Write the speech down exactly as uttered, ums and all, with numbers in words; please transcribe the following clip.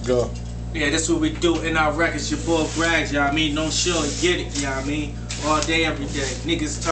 Go. Yeah, that's what we do in our records. Your boy Braggz, you know what I mean? Don't show it, get it, you know what I mean? All day, every day. Niggas